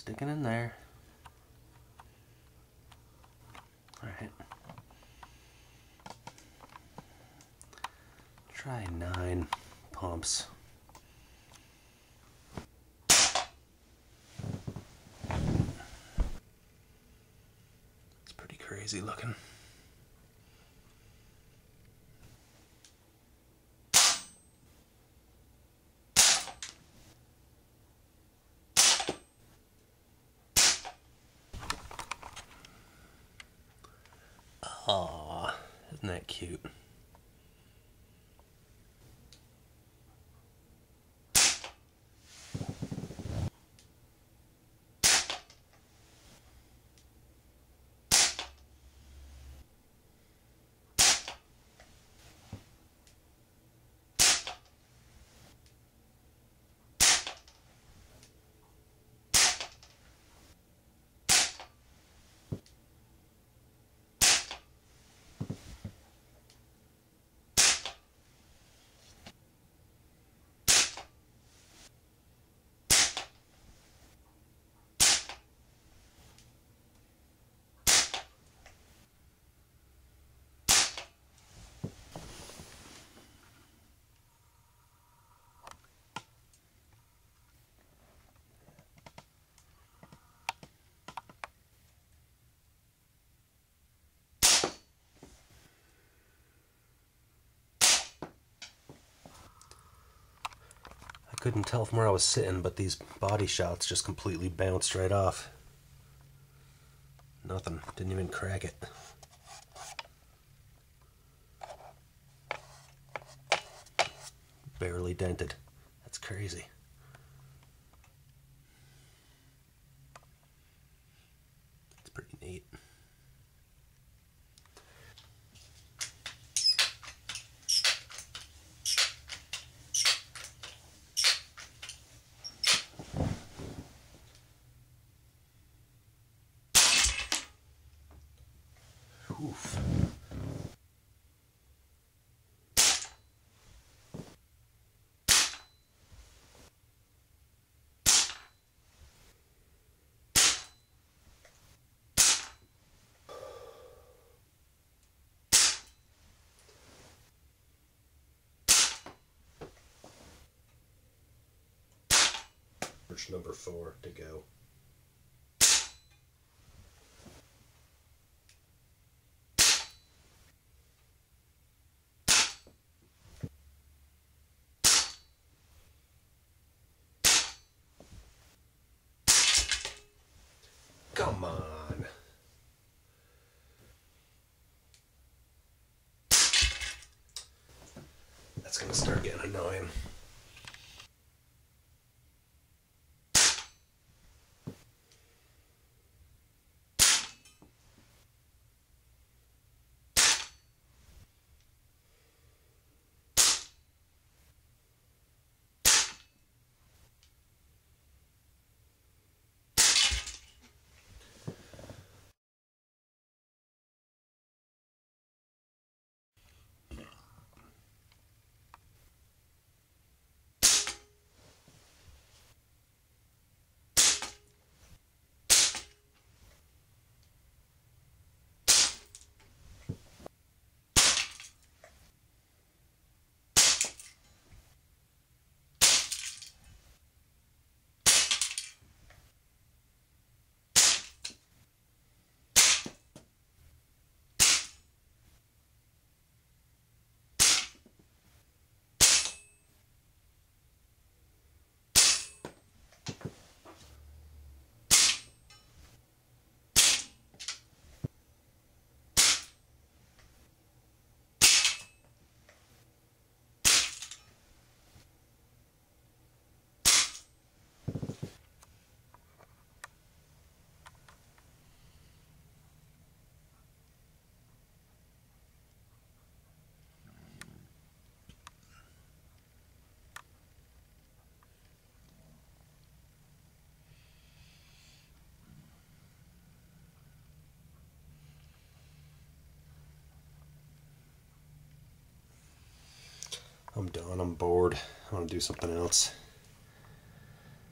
sticking in there. Alright. Try 9 pumps. It's pretty crazy looking. Aww, isn't that cute? Couldn't tell from where I was sitting, but these body shots just completely bounced right off. Nothing. Didn't even crack it. Barely dented. That's crazy. It's pretty neat. Oof. Number 4 to go. Come on. That's gonna start getting annoying. I'm done. I'm bored. I want to do something else.